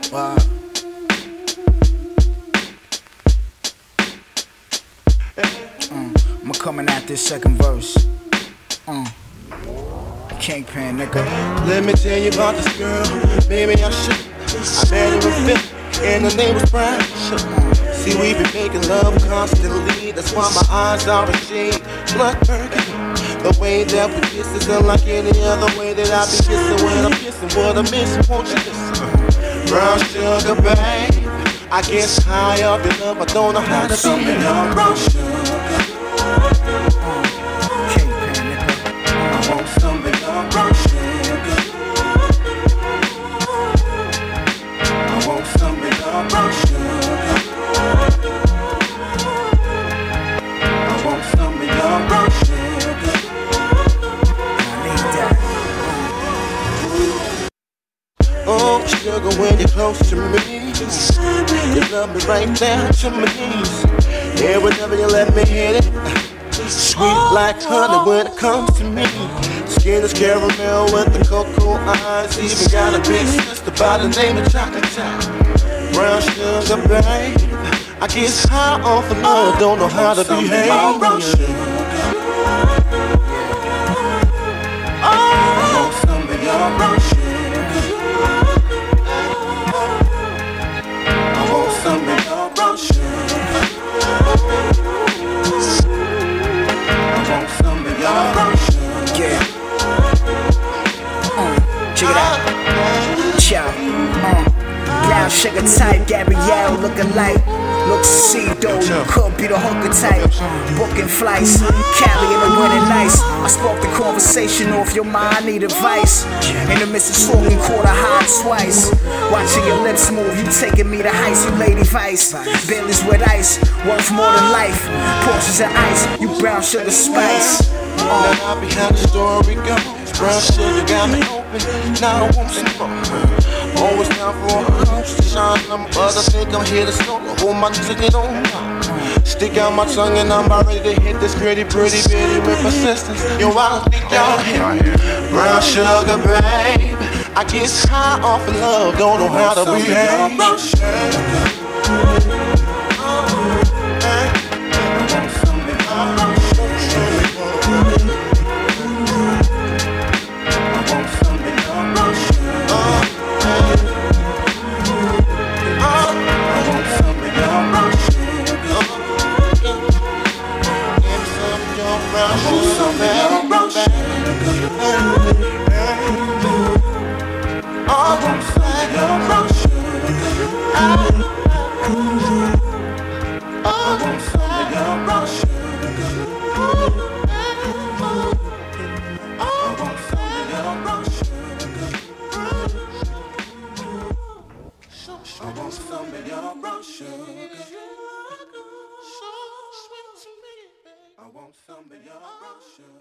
Wow. I'm coming at this second verse. Kingpin, nigga. Let me tell you about this girl. Maybe I should. I met her in Philly, and her name was Brian. See, we been making love constantly. That's why my eyes are a shade blood burgundy. The way that we kiss is unlike any other way that I be kissing when I'm kissing. What I miss, won't you listen? Brown sugar, babe. I guess high up in love, I don't know how to be in love. Brown sugar. I want some of your brown sugar. I want some of your brown sugar. I want some of your brown sugar. I need that. Oh, sugar, when you're close to me, you love me right down to my knees. Yeah, whenever you let me hit it, sweet like honey when it comes to me. Skin is caramel with the cocoa eyes. Even got a big sister by the name of Chocolate Top. Brown sugar, babe. I get high off of love, don't know how to behave. Brown sugar. I want some of your brown sugar. I want some of your brown sugar. I want some of your brown sugar. Yeah. Check it out. Ciao. Brown sugar type, Gabrielle looking like. Looks to see though, you could be the hooker type. Booking flights, Cali in the winter nights. I spoke the conversation off your mind, need advice. In the midst of talking, caught a high twice. Watching your lips move, you taking me to heights, you lady vice. Baileys with ice, worth more than life. Portions of ice, you brown sugar spice. Now behind the story goes, brown sugar got me open. Now I want some more. Always down for a house to shine. Them others think I'm here to smoke. Hold my ticket on. Stick out my tongue and I'm about ready to hit this pretty bitty with persistence. Yo, I don't think y'all hear. Brown sugar, babe. I get high off of love, don't know how to behave. Brown sugar. I want some of your brown sugar.